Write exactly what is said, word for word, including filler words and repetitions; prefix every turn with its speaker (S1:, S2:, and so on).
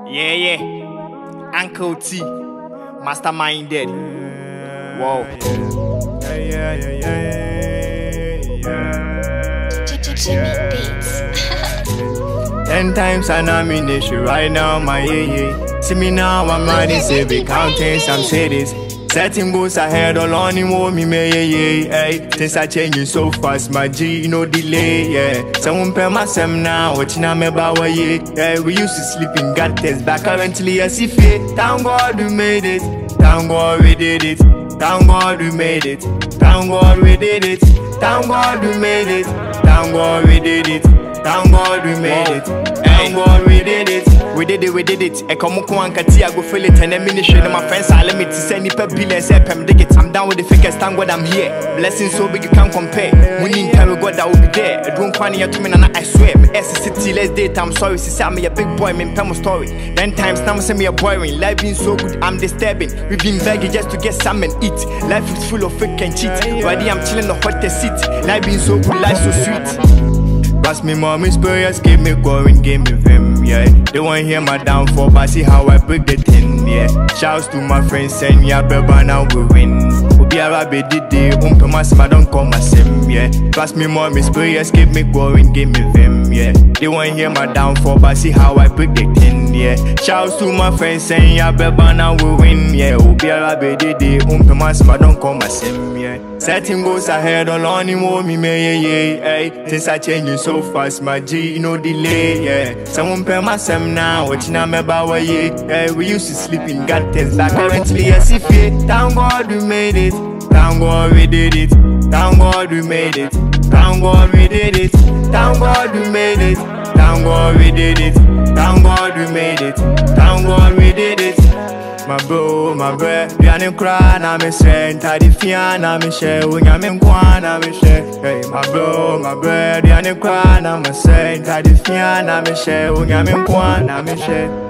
S1: Yeah, yeah. Uncle T, masterminded. Whoa. Yeah, yeah, yeah, yeah, yeah.
S2: Jimmy Beats.
S1: Ten times an nomination right now, my yeah, yeah. See me now, I'm riding, saving, counting some cities. Setting goals ahead, all on him, oh, me, me, yeah, yeah, hey. Things are changing so fast, my G, no delay, yeah. Someone pay my sem now, watching I'm about, yeah, yeah. We used to sleep in gutters, back currently, as if it. Thank God we made it, thank God we did it. Thank God we made it, thank God we did it. Thank God we made it, thank God we did it. Thank God we made it, thank God we did it. We did it, we did it. I come up and kati, I go feel it. And a ministry, my friends are limited. Send me per billion, say pem dig it. I'm down with the figures, thank God I'm here. Blessings so big you can't compare. We need time, we God that will be there. I don't want you to me, and I swear. Me S city, let's date. I'm sorry, she said me a big boy, me pem story. Then times now say me a boring. Life been so good, I'm disturbing. We've been begging just to get some and eat. Life is full of fake and cheat. Ready, I'm chilling the hottest seat. Life been so good, life so sweet. Pass me mommy's prayers, keep me going, give me vim, yeah. They won't hear my downfall, but see how I break the tin, yeah. Shouts to my friends, send ya, baby, now we win. Obi Arabe did the umpe my don't call my sim, yeah. Pass me mommy's prayers, keep me going, give me vim, yeah. They won't hear my downfall, but see how I break the tin, yeah. Shouts to my friends, send ya, baby, now we win, yeah. Obi Arabe did the umpe my don't call my sim, yeah. Setting goals ahead, all on him, oh, me, me, yeah, yeah, hey. Things are changing so fast, my G, no delay, yeah. Someone pay my sem now, watching I'm about, yeah, yeah. We used to sleep in gutters, like currently, yes, if it. Thank God we made it, thank God we did it. Thank God we made it, thank God we did it. Thank God we made it, thank God we did it. Thank God we made it, thank God we did it. My bro, my bro, you ain't cry, na me strength. I defeat, na me share. When I'm in Kwan, na me share. Hey, my bro, my bro, you ain't cry, na me strength. I defeat, na me share. When I'm in Kwan, na me share.